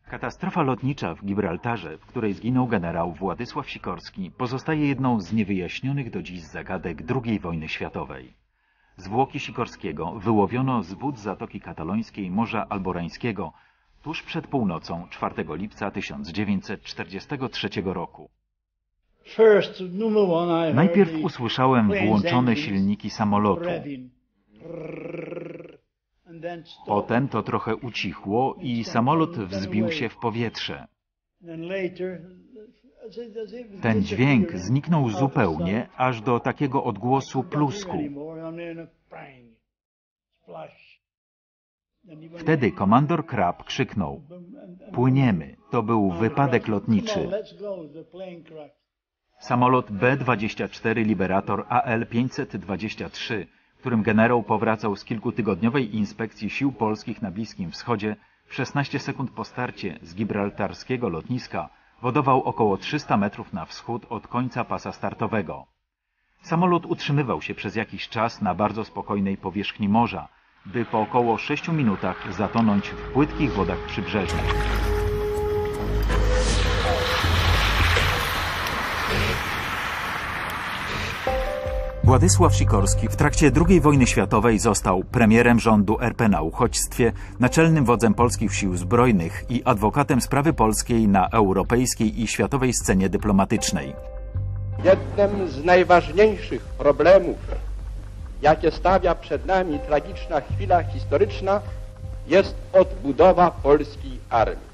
Katastrofa lotnicza w Gibraltarze, w której zginął generał Władysław Sikorski, pozostaje jedną z niewyjaśnionych do dziś zagadek II wojny światowej. Zwłoki Sikorskiego wyłowiono z wód Zatoki Katalońskiej Morza Alborańskiego tuż przed północą 4 lipca 1943 roku. Najpierw usłyszałem włączone silniki samolotu. Potem to trochę ucichło i samolot wzbił się w powietrze. Ten dźwięk zniknął zupełnie, aż do takiego odgłosu plusku. Wtedy komandor Krapp krzyknął: "Płyniemy, to był wypadek lotniczy". Samolot B-24 Liberator AL-523, którym generał powracał z kilkutygodniowej inspekcji sił polskich na Bliskim Wschodzie, w 16 sekund po starcie z gibraltarskiego lotniska wodował około 300 metrów na wschód od końca pasa startowego. Samolot utrzymywał się przez jakiś czas na bardzo spokojnej powierzchni morza, by po około 6 minutach zatonąć w płytkich wodach przybrzeżnych. Władysław Sikorski w trakcie II wojny światowej został premierem rządu RP na uchodźstwie, naczelnym wodzem polskich sił zbrojnych i adwokatem sprawy polskiej na europejskiej i światowej scenie dyplomatycznej. Jednym z najważniejszych problemów, jakie stawia przed nami tragiczna chwila historyczna, jest odbudowa polskiej armii.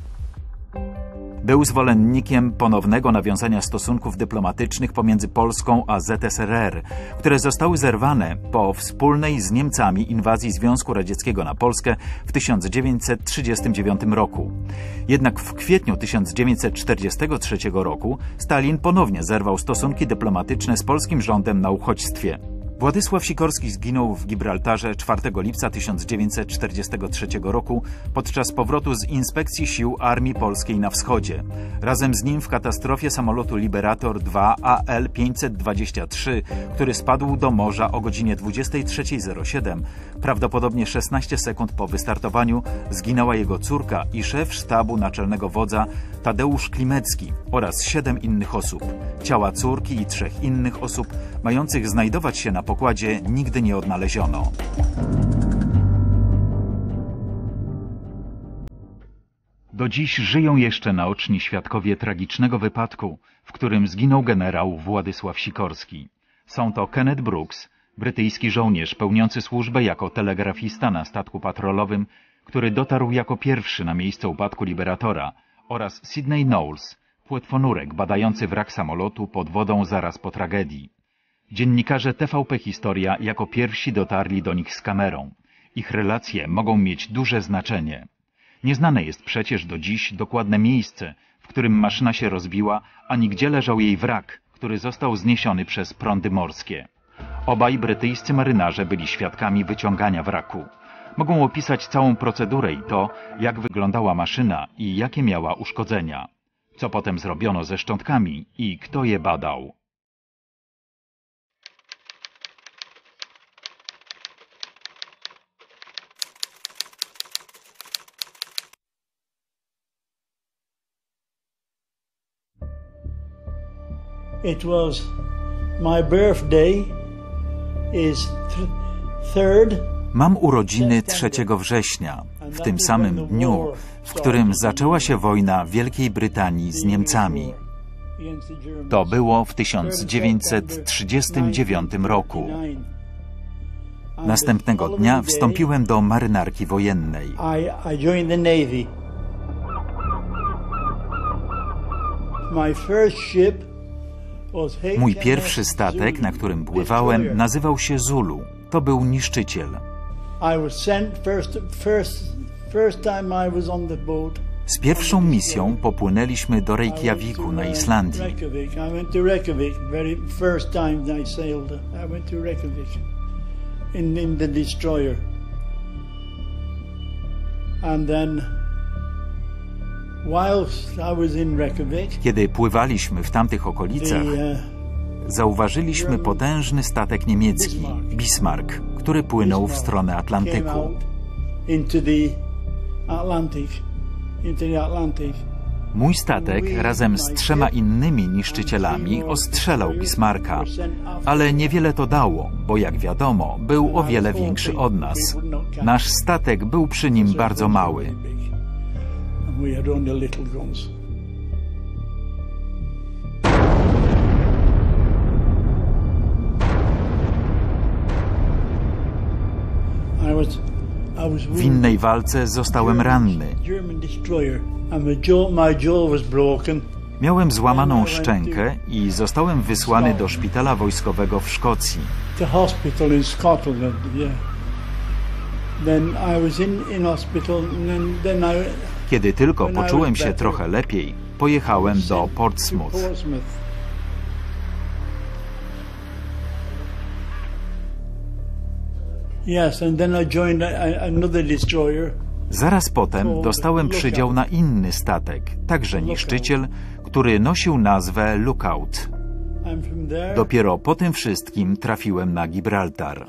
Był zwolennikiem ponownego nawiązania stosunków dyplomatycznych pomiędzy Polską a ZSRR, które zostały zerwane po wspólnej z Niemcami inwazji Związku Radzieckiego na Polskę w 1939 roku. Jednak w kwietniu 1943 roku Stalin ponownie zerwał stosunki dyplomatyczne z polskim rządem na uchodźstwie. Władysław Sikorski zginął w Gibraltarze 4 lipca 1943 roku podczas powrotu z inspekcji sił Armii Polskiej na wschodzie. Razem z nim w katastrofie samolotu Liberator 2 AL-523, który spadł do morza o godzinie 23:07, prawdopodobnie 16 sekund po wystartowaniu, zginęła jego córka i szef sztabu naczelnego wodza Tadeusz Klimecki oraz 7 innych osób. Ciała córki i 3 innych osób mających znajdować się na pokładzie nigdy nie odnaleziono. Do dziś żyją jeszcze naoczni świadkowie tragicznego wypadku, w którym zginął generał Władysław Sikorski. Są to Kenneth Brooks, brytyjski żołnierz pełniący służbę jako telegrafista na statku patrolowym, który dotarł jako pierwszy na miejsce upadku Liberatora, oraz Sydney Knowles, płetwonurek badający wrak samolotu pod wodą zaraz po tragedii. Dziennikarze TVP Historia jako pierwsi dotarli do nich z kamerą. Ich relacje mogą mieć duże znaczenie. Nieznane jest przecież do dziś dokładne miejsce, w którym maszyna się rozbiła, ani gdzie leżał jej wrak, który został zniesiony przez prądy morskie. Obaj brytyjscy marynarze byli świadkami wyciągania wraku. Mogą opisać całą procedurę i to, jak wyglądała maszyna i jakie miała uszkodzenia. Co potem zrobiono ze szczątkami i kto je badał. It was my birthday is 3rd. Mam urodziny 3 września, w tym samym dniu, w którym zaczęła się wojna Wielkiej Brytanii z Niemcami. To było w 1939 roku. Następnego dnia wstąpiłem do marynarki wojennej. I joined the Navy. My first ship was Mój pierwszy statek, na którym pływałem, nazywał się Zulu. To był niszczyciel. Z pierwszą misją popłynęliśmy do Reykjaviku na Islandii. Kiedy pływaliśmy w tamtych okolicach, zauważyliśmy potężny statek niemiecki, Bismarck, który płynął w stronę Atlantyku. into the Atlantic. Mój statek razem z 3 innymi niszczycielami ostrzelał Bismarcka, ale niewiele to dało, bo jak wiadomo, był o wiele większy od nas. Nasz statek był przy nim bardzo mały. And we had only little guns. W innej walce zostałem ranny. Miałem złamaną szczękę i zostałem wysłany do szpitala wojskowego w Szkocji. Kiedy tylko poczułem się trochę lepiej, pojechałem do Portsmouth. Zaraz potem dostałem przydział na inny statek, także niszczyciel, który nosił nazwę Lookout. Dopiero po tym wszystkim trafiłem na Gibraltar.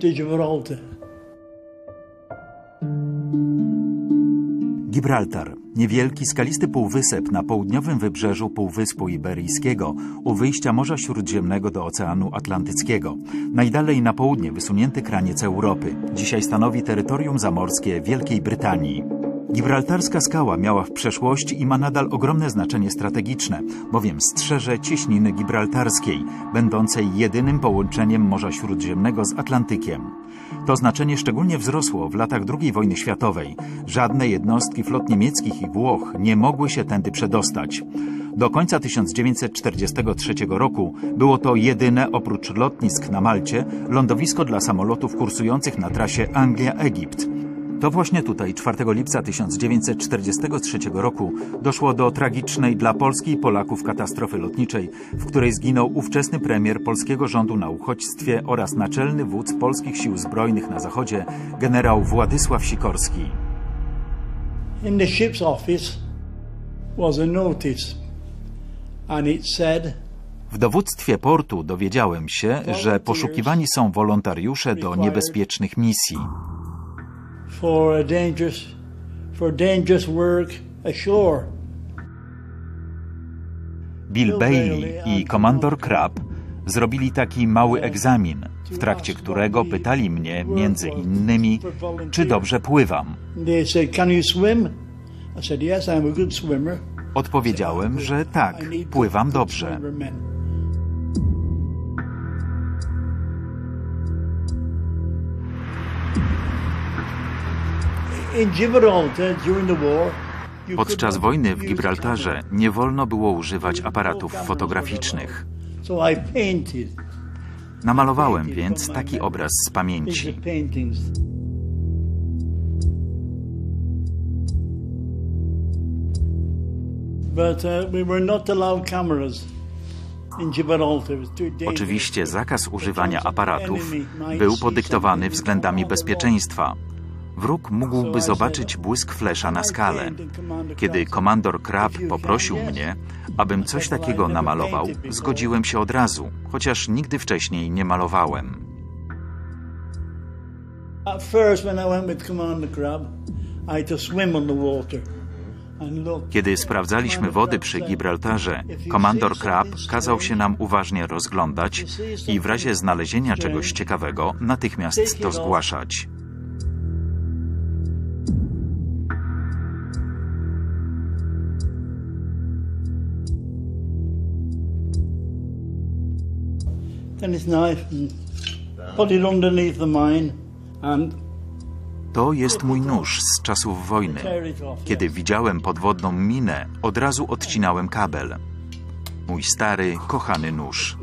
Gibraltar, niewielki skalisty półwysep na południowym wybrzeżu Półwyspu Iberyjskiego, u wyjścia Morza Śródziemnego do Oceanu Atlantyckiego. Najdalej na południe wysunięty kraniec Europy. Dzisiaj stanowi terytorium zamorskie Wielkiej Brytanii. Gibraltarska skała miała w przeszłości i ma nadal ogromne znaczenie strategiczne, bowiem strzeże cieśniny gibraltarskiej, będącej jedynym połączeniem Morza Śródziemnego z Atlantykiem. To znaczenie szczególnie wzrosło w latach II wojny światowej. Żadne jednostki flot niemieckich i Włoch nie mogły się tędy przedostać. Do końca 1943 roku było to jedyne, oprócz lotnisk na Malcie, lądowisko dla samolotów kursujących na trasie Anglia-Egipt. To właśnie tutaj 4 lipca 1943 roku doszło do tragicznej dla Polski i Polaków katastrofy lotniczej, w której zginął ówczesny premier polskiego rządu na uchodźstwie oraz naczelny wódz polskich sił zbrojnych na zachodzie, generał Władysław Sikorski. In the ship's office was a notice and it said: w dowództwie portu dowiedziałem się, że poszukiwani są wolontariusze do niebezpiecznych misji. For dangerous work ashore. Bill Bailey i komandor Crabbe zrobili taki mały egzamin, w trakcie którego pytali mnie między innymi, czy dobrze pływam. They said, "Can you swim?" I said, "Yes, I'm a good swimmer." Odpowiedziałem, że tak, pływam dobrze. Podczas wojny w Gibraltarze nie wolno było używać aparatów fotograficznych. Namalowałem więc taki obraz z pamięci. Oczywiście zakaz używania aparatów był podyktowany względami bezpieczeństwa. Wróg mógłby zobaczyć błysk flesza na skale. Kiedy komandor Crabbe poprosił mnie, abym coś takiego namalował, zgodziłem się od razu, chociaż nigdy wcześniej nie malowałem. Kiedy sprawdzaliśmy wody przy Gibraltarze, komandor Crabbe kazał się nam uważnie rozglądać i w razie znalezienia czegoś ciekawego natychmiast to zgłaszać. To jest mój nóż z czasów wojny. Kiedy widziałem podwodną minę, od razu odcinałem kabel. Mój stary, kochany nóż.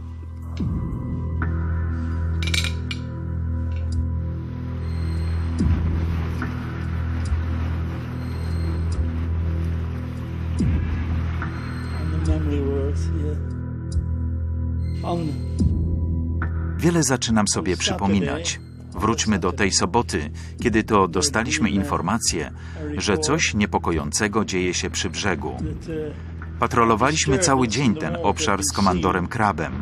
Wiele zaczynam sobie przypominać. Wróćmy do tej soboty, kiedy to dostaliśmy informację, że coś niepokojącego dzieje się przy brzegu. Patrolowaliśmy cały dzień ten obszar z komandorem Crabbem.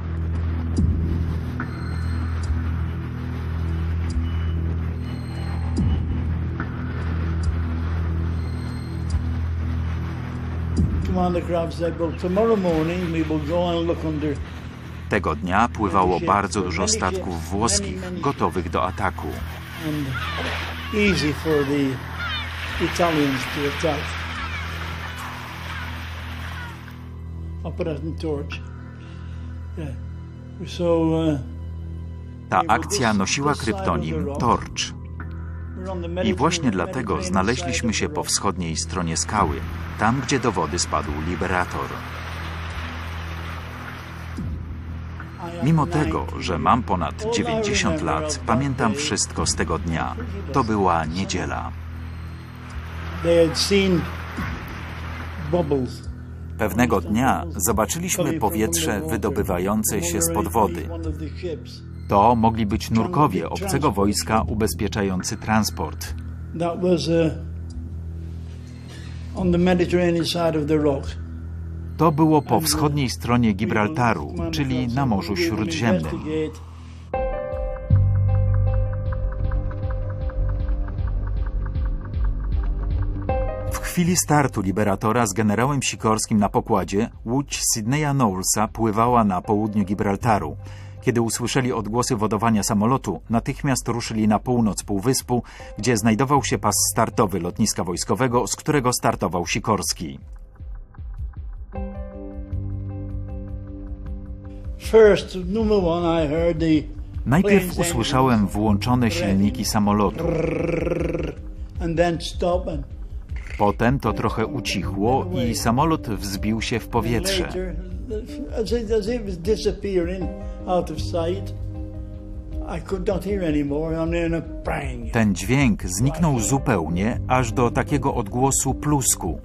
Commander Crabbe said, well, tomorrow morning we will go and look under. Tego dnia pływało bardzo dużo statków włoskich, gotowych do ataku. And easy for the Italians to attack. Operation Torch. Yeah. So, Ta akcja nosiła kryptonim Torch. I właśnie dlatego znaleźliśmy się po wschodniej stronie skały, tam gdzie do wody spadł Liberator. Mimo tego, że mam ponad 90 lat, pamiętam wszystko z tego dnia. To była niedziela. Pewnego dnia zobaczyliśmy powietrze wydobywające się spod wody. To mogli być nurkowie obcego wojska ubezpieczający transport. To było po wschodniej stronie Gibraltaru, czyli na Morzu Śródziemnym. W chwili startu Liberatora z generałem Sikorskim na pokładzie łódź Sydneya Knowlesa pływała na południu Gibraltaru. Kiedy usłyszeli odgłosy wodowania samolotu, natychmiast ruszyli na północ półwyspu, gdzie znajdował się pas startowy lotniska wojskowego, z którego startował Sikorski. Najpierw usłyszałem włączone silniki samolotu. Potem to trochę ucichło i samolot wzbił się w powietrze. Ten dźwięk zniknął zupełnie, aż do takiego odgłosu plusku.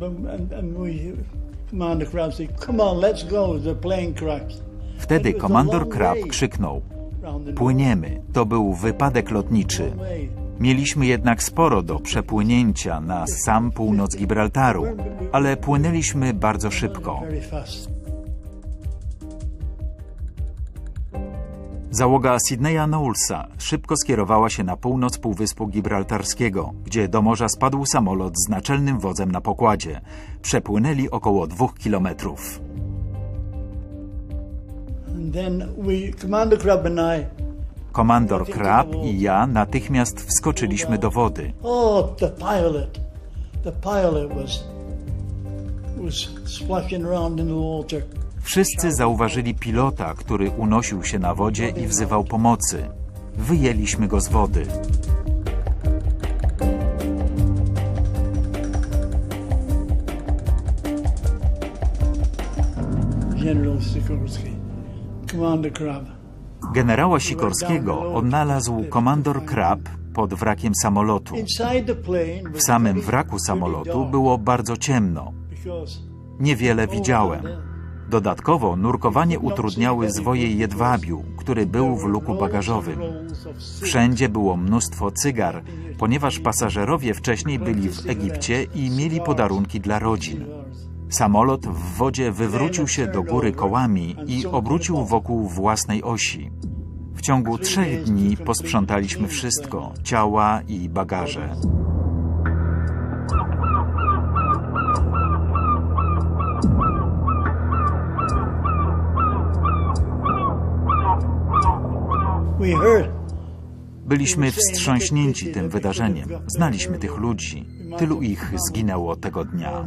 Wtedy komandor Crabbe krzyknął: płyniemy, to był wypadek lotniczy. Mieliśmy jednak sporo do przepłynięcia na sam północ Gibraltaru, ale płynęliśmy bardzo szybko. Załoga Sydneya Knowlesa szybko skierowała się na północ półwyspu gibraltarskiego, gdzie do morza spadł samolot z naczelnym wodzem na pokładzie. Przepłynęli około 2 kilometrów. Komandor Crabbe i ja natychmiast wskoczyliśmy do wody. Wszyscy zauważyli pilota, który unosił się na wodzie i wzywał pomocy. Wyjęliśmy go z wody. Generała Sikorskiego odnalazł komandor Crabbe pod wrakiem samolotu. W samym wraku samolotu było bardzo ciemno. Niewiele widziałem. Dodatkowo nurkowanie utrudniały zwoje jedwabiu, który był w luku bagażowym. Wszędzie było mnóstwo cygar, ponieważ pasażerowie wcześniej byli w Egipcie i mieli podarunki dla rodzin. Samolot w wodzie wywrócił się do góry kołami i obrócił wokół własnej osi. W ciągu 3 dni posprzątaliśmy wszystko, ciała i bagaże. Byliśmy wstrząśnięci tym wydarzeniem. Znaliśmy tych ludzi. Tylu ich zginęło tego dnia.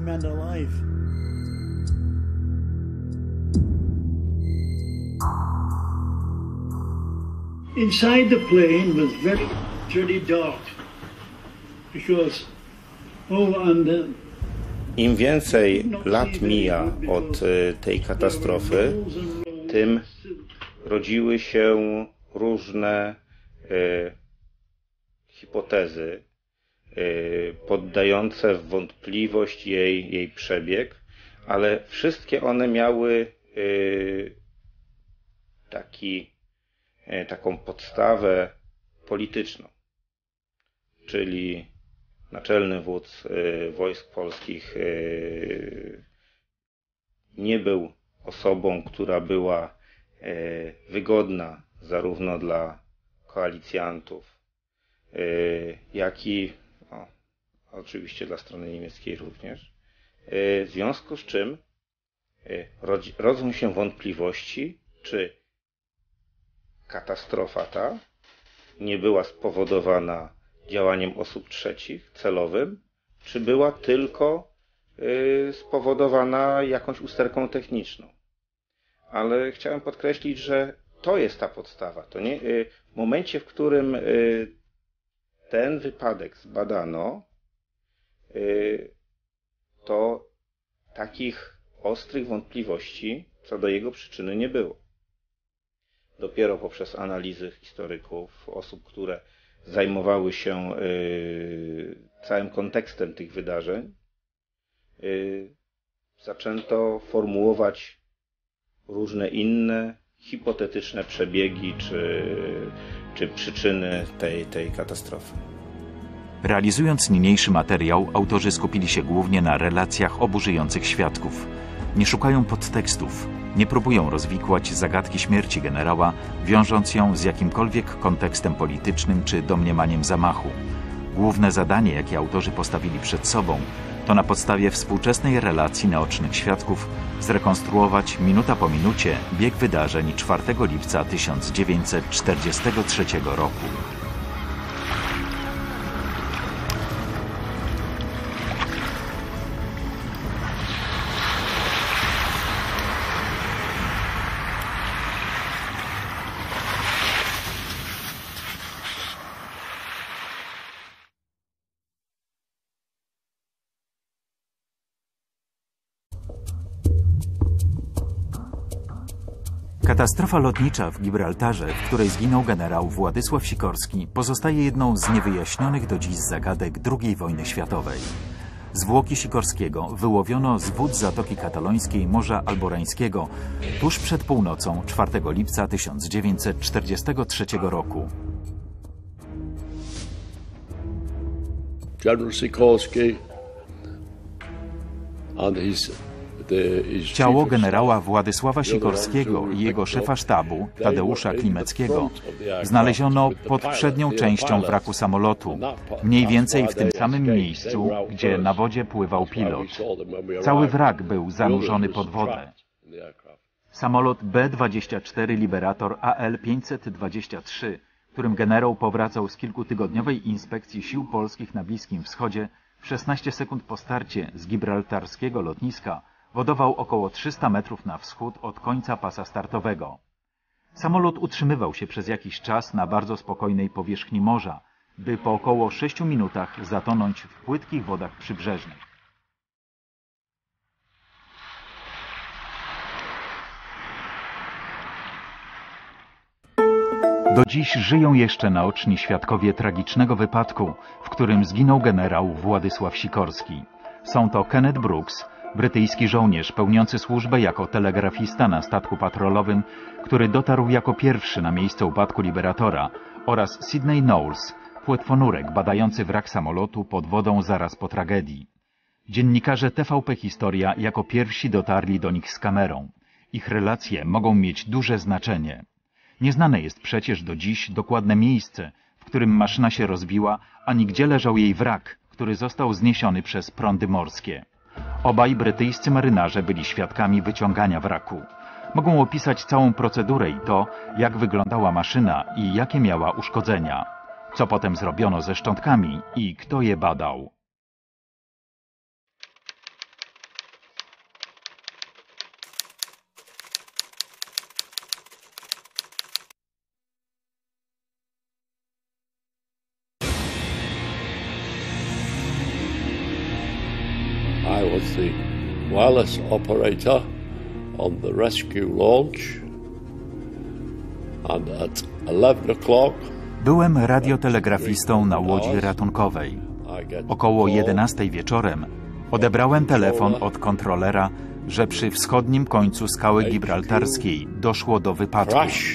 Inside the plane was very dark because Im więcej lat mija od tej katastrofy, tym rodziły się różne hipotezy poddające w wątpliwość jej przebieg, ale wszystkie one miały taką podstawę polityczną, czyli naczelny wódz wojsk polskich nie był osobą, która była wygodna zarówno dla koalicjantów, jak i oczywiście dla strony niemieckiej również. w związku z czym rodzą się wątpliwości, czy katastrofa ta nie była spowodowana działaniem osób trzecich celowym, czy była tylko spowodowana jakąś usterką techniczną. Ale chciałem podkreślić, że to jest ta podstawa. To nie, w momencie, w którym ten wypadek zbadano, to takich ostrych wątpliwości co do jego przyczyny nie było. Dopiero poprzez analizy historyków, osób, które zajmowały się całym kontekstem tych wydarzeń, zaczęto formułować różne inne hipotetyczne przebiegi czy przyczyny tej katastrofy. Realizując niniejszy materiał, autorzy skupili się głównie na relacjach obu żyjących świadków. Nie szukają podtekstów, nie próbują rozwikłać zagadki śmierci generała, wiążąc ją z jakimkolwiek kontekstem politycznym czy domniemaniem zamachu. Główne zadanie, jakie autorzy postawili przed sobą, to na podstawie współczesnej relacji naocznych świadków zrekonstruować minuta po minucie bieg wydarzeń 4 lipca 1943 roku. Katastrofa lotnicza w Gibraltarze, w której zginął generał Władysław Sikorski, pozostaje jedną z niewyjaśnionych do dziś zagadek II wojny światowej. Zwłoki Sikorskiego wyłowiono z wód Zatoki Katalońskiej Morza Alborańskiego tuż przed północą 4 lipca 1943 roku. General Sikorski and Ciało generała Władysława Sikorskiego i jego szefa sztabu, Tadeusza Klimeckiego, znaleziono pod przednią częścią wraku samolotu, mniej więcej w tym samym miejscu, gdzie na wodzie pływał pilot. Cały wrak był zanurzony pod wodę. Samolot B-24 Liberator AL-523, którym generał powracał z kilkutygodniowej inspekcji sił polskich na Bliskim Wschodzie, w 16 sekund po starcie z gibraltarskiego lotniska wodował około 300 metrów na wschód od końca pasa startowego. Samolot utrzymywał się przez jakiś czas na bardzo spokojnej powierzchni morza, by po około 6 minutach zatonąć w płytkich wodach przybrzeżnych. Do dziś żyją jeszcze naoczni świadkowie tragicznego wypadku, w którym zginął generał Władysław Sikorski. Są to Kenneth Brooks, brytyjski żołnierz pełniący służbę jako telegrafista na statku patrolowym, który dotarł jako pierwszy na miejsce upadku Liberatora, oraz Sydney Knowles, płetwonurek badający wrak samolotu pod wodą zaraz po tragedii. Dziennikarze TVP Historia jako pierwsi dotarli do nich z kamerą. Ich relacje mogą mieć duże znaczenie. Nieznane jest przecież do dziś dokładne miejsce, w którym maszyna się rozbiła, ani gdzie leżał jej wrak, który został zniesiony przez prądy morskie. Obaj brytyjscy marynarze byli świadkami wyciągania wraku. Mogą opisać całą procedurę i to, jak wyglądała maszyna i jakie miała uszkodzenia. Co potem zrobiono ze szczątkami i kto je badał. I was the wireless operator on the rescue launch, and at 11 o'clock Byłem radiotelegrafistą na łodzi ratunkowej. Około 11 wieczorem odebrałem telefon od kontrolera, że przy wschodnim końcu skały gibraltarskiej doszło do wypadku.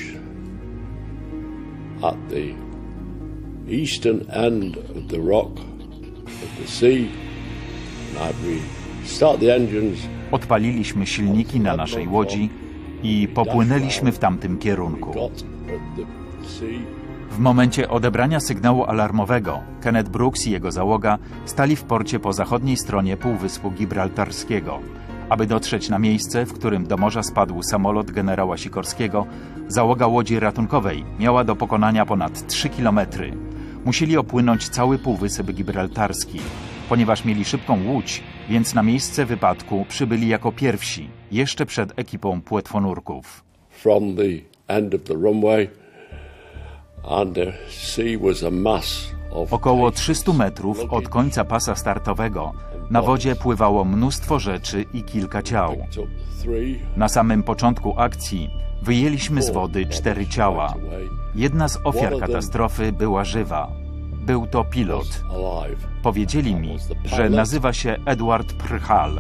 At the eastern end of the rock of the sea, and we start the engines. Odpaliliśmy silniki na naszej łodzi i popłynęliśmy w tamtym kierunku. W momencie odebrania sygnału alarmowego Kenneth Brooks i jego załoga stali w porcie po zachodniej stronie Półwyspu Gibraltarskiego. Aby dotrzeć na miejsce, w którym do morza spadł samolot generała Sikorskiego, załoga łodzi ratunkowej miała do pokonania ponad 3 kilometry. Musieli opłynąć cały Półwysep Gibraltarski. Ponieważ mieli szybką łódź, więc na miejsce wypadku przybyli jako pierwsi, jeszcze przed ekipą płetwonurków. From the end of the runway, and the sea was a mass of Około 300 metrów od końca pasa startowego na wodzie pływało mnóstwo rzeczy i kilka ciał. Na samym początku akcji wyjęliśmy z wody 4 ciała. Jedna z ofiar katastrofy była żywa. Był to pilot. Powiedzieli mi, że nazywa się Edward Prchal.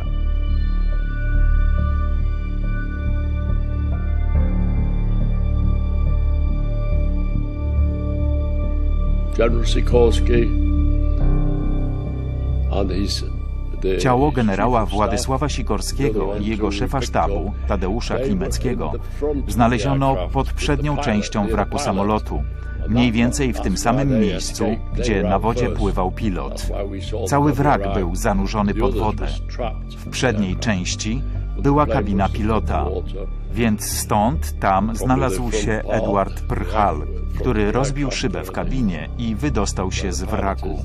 General Sikorski and Ciało generała Władysława Sikorskiego i jego szefa sztabu, Tadeusza Klimeckiego, znaleziono pod przednią częścią wraku samolotu, mniej więcej w tym samym miejscu, gdzie na wodzie pływał pilot. Cały wrak był zanurzony pod wodę. W przedniej części była kabina pilota, więc stąd tam znalazł się Edward Prchal, który rozbił szybę w kabinie i wydostał się z wraku.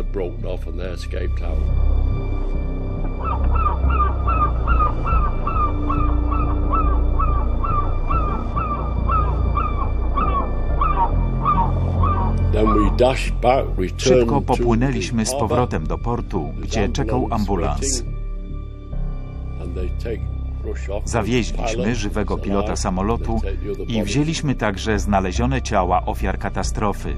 Szybko popłynęliśmy z powrotem do portu, gdzie czekał ambulans. Zawieźliśmy żywego pilota samolotu i wzięliśmy także znalezione ciała ofiar katastrofy.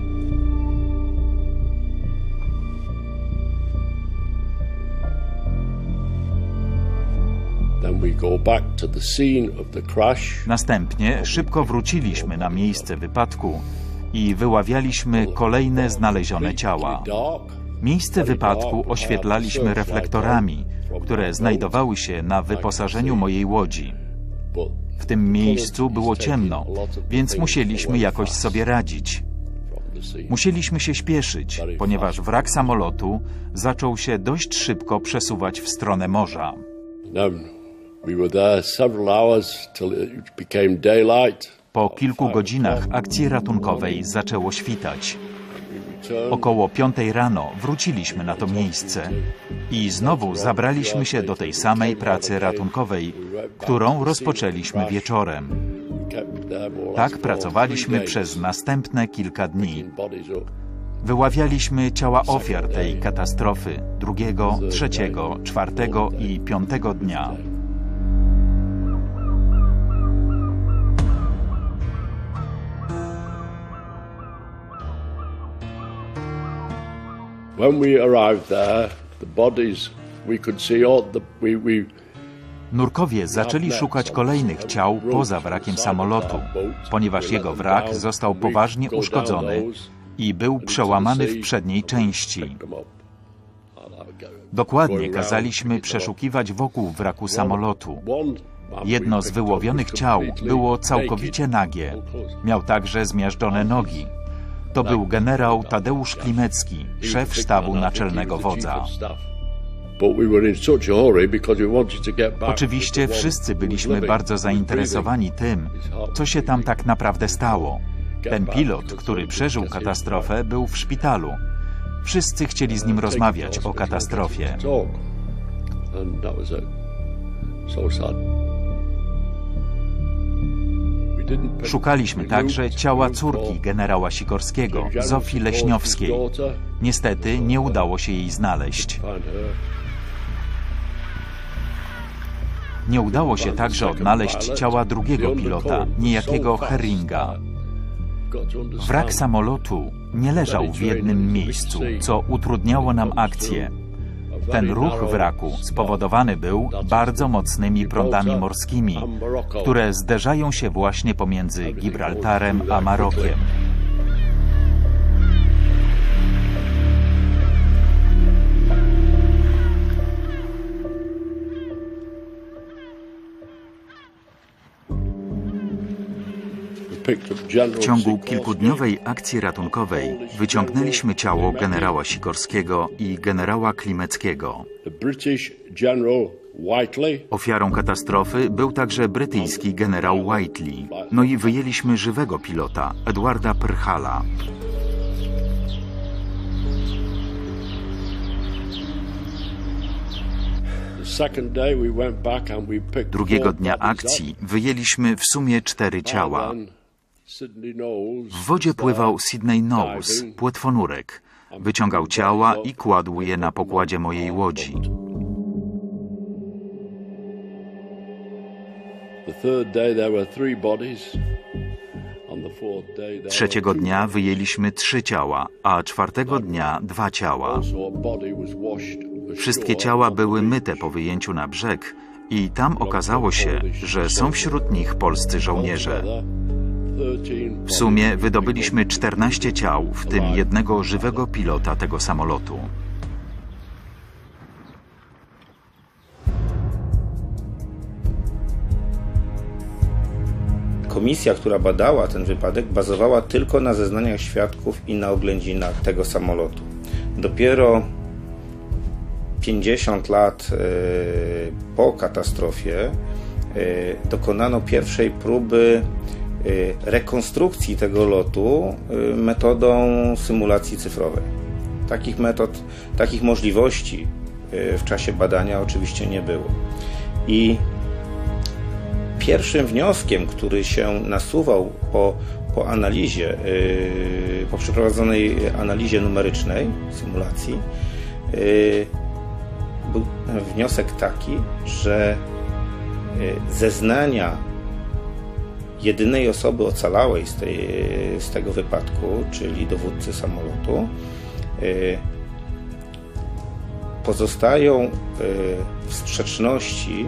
Następnie szybko wróciliśmy na miejsce wypadku i wyławialiśmy kolejne znalezione ciała. Miejsce wypadku oświetlaliśmy reflektorami, które znajdowały się na wyposażeniu mojej łodzi. W tym miejscu było ciemno, więc musieliśmy jakoś sobie radzić. Musieliśmy się śpieszyć, ponieważ wrak samolotu zaczął się dość szybko przesuwać w stronę morza. Po kilku godzinach akcji ratunkowej zaczęło świtać. Około 5 rano wróciliśmy na to miejsce i znowu zabraliśmy się do tej samej pracy ratunkowej, którą rozpoczęliśmy wieczorem. Tak pracowaliśmy przez następne kilka dni. Wyławialiśmy ciała ofiar tej katastrofy 2., 3., 4. i 5. dnia. When we arrived there, the bodies, we could see all Nurkowie zaczęli szukać kolejnych ciał poza wrakiem samolotu, ponieważ jego wrak został poważnie uszkodzony i był przełamany w przedniej części. Dokładnie kazaliśmy przeszukiwać wokół wraku samolotu. Jedno z wyłowionych ciał było całkowicie nagie. Miał także zmiażdżone nogi. To był generał Tadeusz Klimecki, szef sztabu naczelnego wodza. Oczywiście wszyscy byliśmy bardzo zainteresowani tym, co się tam tak naprawdę stało. Ten pilot, który przeżył katastrofę, był w szpitalu. Wszyscy chcieli z nim rozmawiać o katastrofie. Szukaliśmy także ciała córki generała Sikorskiego, Zofii Leśniowskiej. Niestety nie udało się jej znaleźć. Nie udało się także odnaleźć ciała drugiego pilota, niejakiego Herringa. Wrak samolotu nie leżał w jednym miejscu, co utrudniało nam akcję. Ten ruch wraku spowodowany był bardzo mocnymi prądami morskimi, które zderzają się właśnie pomiędzy Gibraltarem a Marokiem. W ciągu kilkudniowej akcji ratunkowej wyciągnęliśmy ciało generała Sikorskiego i generała Klimeckiego. Ofiarą katastrofy był także brytyjski generał Whiteley. No i wyjęliśmy żywego pilota, Edwarda Pyrchala. Drugiego dnia akcji wyjęliśmy w sumie 4 ciała. W wodzie pływał Sydney Knowles, płetwonurek. Wyciągał ciała i kładł je na pokładzie mojej łodzi. Trzeciego dnia wyjęliśmy 3 ciała, a 4. dnia 2 ciała. Wszystkie ciała były myte po wyjęciu na brzeg i tam okazało się, że są wśród nich polscy żołnierze. W sumie wydobyliśmy 14 ciał, w tym 1 żywego pilota tego samolotu. Komisja, która badała ten wypadek, bazowała tylko na zeznaniach świadków i na oględzinach tego samolotu. Dopiero 50 lat po katastrofie dokonano pierwszej próby rekonstrukcji tego lotu metodą symulacji cyfrowej. Takich możliwości w czasie badania oczywiście nie było. I pierwszym wnioskiem, który się nasuwał po analizie, po przeprowadzonej analizie numerycznej symulacji, był wniosek taki, że zeznania jedynej osoby ocalałej z tego wypadku, czyli dowódcy samolotu, pozostają w sprzeczności,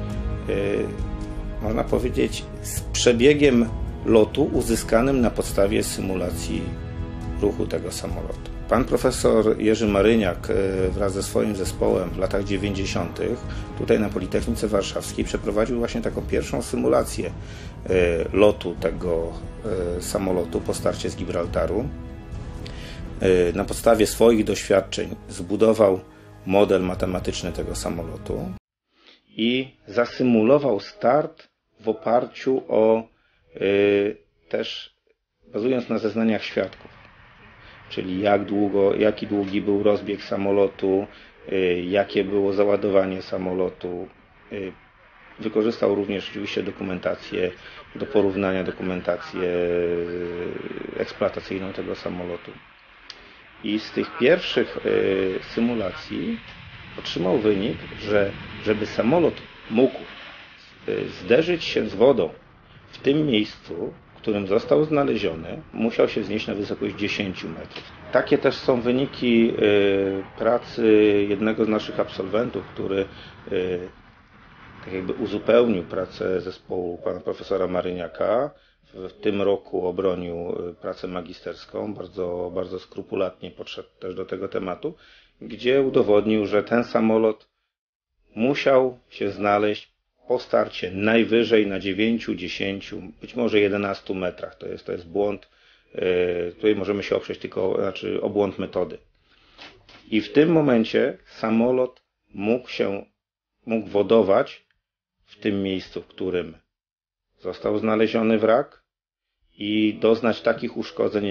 można powiedzieć, z przebiegiem lotu uzyskanym na podstawie symulacji ruchu tego samolotu. Pan profesor Jerzy Maryniak wraz ze swoim zespołem w latach 90. tutaj na Politechnice Warszawskiej przeprowadził właśnie taką pierwszą symulację lotu tego samolotu po starcie z Gibraltaru. Na podstawie swoich doświadczeń zbudował model matematyczny tego samolotu i zasymulował start w oparciu o też bazując na zeznaniach świadków. Czyli jaki długi był rozbieg samolotu, jakie było załadowanie samolotu. Wykorzystał również oczywiście dokumentację do porównania, dokumentację eksploatacyjną tego samolotu. I z tych pierwszych symulacji otrzymał wynik, że żeby samolot mógł zderzyć się z wodą w tym miejscu, w którym został znaleziony, musiał się wznieść na wysokość 10 metrów. Takie też są wyniki pracy jednego z naszych absolwentów, który tak jakby uzupełnił pracę zespołu pana profesora Maryniaka. W tym roku obronił pracę magisterską, bardzo, bardzo skrupulatnie podszedł też do tego tematu, gdzie udowodnił, że ten samolot musiał się znaleźć po starcie najwyżej na 9, 10, być może 11 metrach. To jest błąd, tutaj możemy się oprzeć tylko, o błąd metody. I w tym momencie samolot mógł wodować w tym miejscu, w którym został znaleziony wrak i doznać takich uszkodzeń,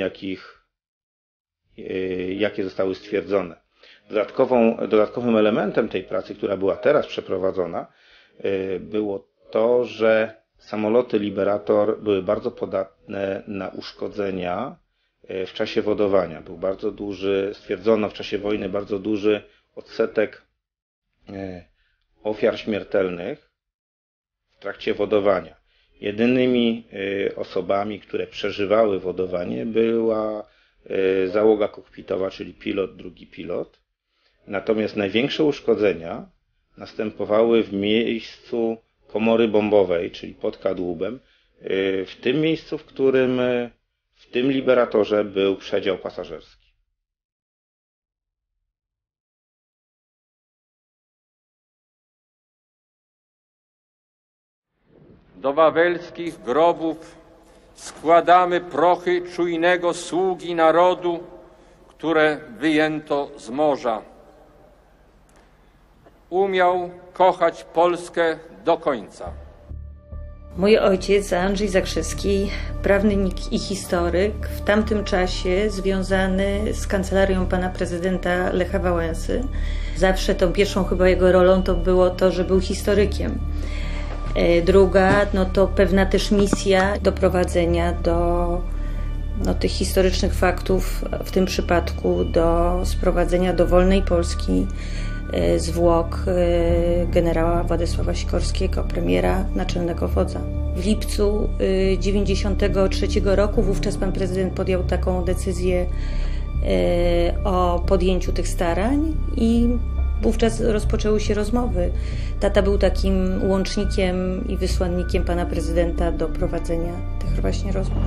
jakie zostały stwierdzone. Dodatkowym elementem tej pracy, która była teraz przeprowadzona, było to, że samoloty Liberator były bardzo podatne na uszkodzenia w czasie wodowania. Był bardzo duży, stwierdzono w czasie wojny bardzo duży odsetek ofiar śmiertelnych w trakcie wodowania. Jedynymi osobami, które przeżywały wodowanie, była załoga kokpitowa, czyli pilot, drugi pilot. Natomiast największe uszkodzenia następowały w miejscu komory bombowej, czyli pod kadłubem, w tym miejscu, w którym w tym Liberatorze był przedział pasażerski. Do wawelskich grobów składamy prochy czujnego sługi narodu, które wyjęto z morza. Umiał kochać Polskę do końca. Mój ojciec, Andrzej Zakrzewski, prawnik i historyk, w tamtym czasie związany z kancelarią pana prezydenta Lecha Wałęsy. Zawsze tą pierwszą chyba jego rolą to było to, że był historykiem. Druga, no to pewna też misja doprowadzenia do tych historycznych faktów, w tym przypadku do sprowadzenia do wolnej Polski zwłok generała Władysława Sikorskiego, premiera, naczelnego wodza. W lipcu 1993 roku wówczas pan prezydent podjął taką decyzję o podjęciu tych starań i wówczas rozpoczęły się rozmowy. Tata był takim łącznikiem i wysłannikiem pana prezydenta do prowadzenia tych właśnie rozmów.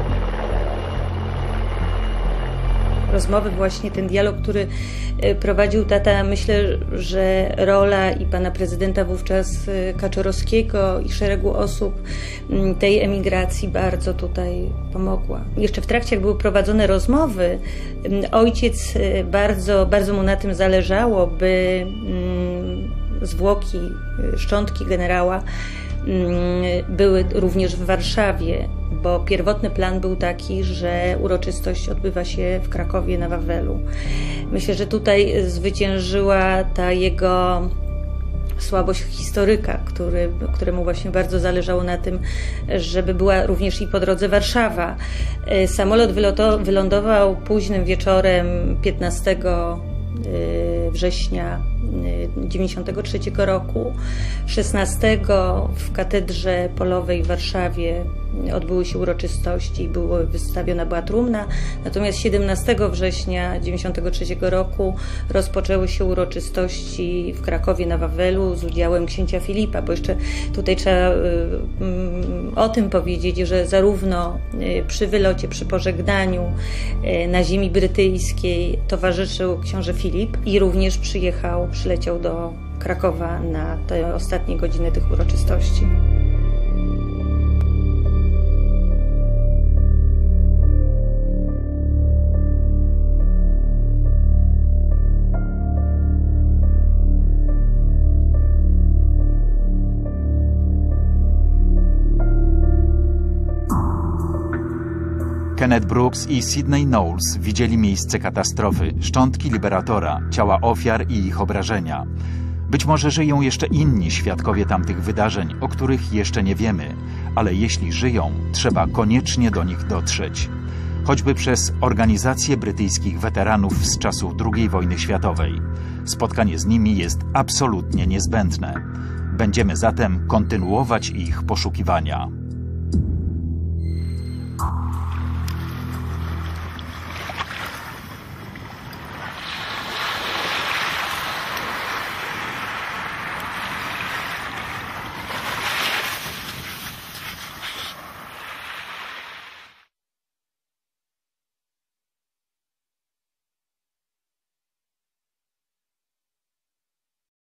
Rozmowy, właśnie ten dialog, który prowadził tata, myślę, że rola i pana prezydenta wówczas Kaczorowskiego i szeregu osób tej emigracji bardzo tutaj pomogła. Jeszcze w trakcie, jak były prowadzone rozmowy, ojciec bardzo mu na tym zależało, by zwłoki, szczątki generała były również w Warszawie, bo pierwotny plan był taki, że uroczystość odbywa się w Krakowie na Wawelu. Myślę, że tutaj zwyciężyła ta jego słabość historyka, któremu właśnie bardzo zależało na tym, żeby była również i po drodze Warszawa. Samolot wylądował późnym wieczorem 15 września 1993 roku. 16 w Katedrze Polowej w Warszawie odbyły się uroczystości i wystawiona była trumna. Natomiast 17 września 1993 roku rozpoczęły się uroczystości w Krakowie na Wawelu z udziałem księcia Filipa, bo jeszcze tutaj trzeba o tym powiedzieć, że zarówno przy wylocie, przy pożegnaniu na ziemi brytyjskiej towarzyszył książę Filip i również przyleciał do Krakowa na te ostatnie godziny tych uroczystości. Kenneth Brooks i Sidney Knowles widzieli miejsce katastrofy, szczątki Liberatora, ciała ofiar i ich obrażenia. Być może żyją jeszcze inni świadkowie tamtych wydarzeń, o których jeszcze nie wiemy, ale jeśli żyją, trzeba koniecznie do nich dotrzeć. Choćby przez organizację brytyjskich weteranów z czasów II wojny światowej. Spotkanie z nimi jest absolutnie niezbędne. Będziemy zatem kontynuować ich poszukiwania.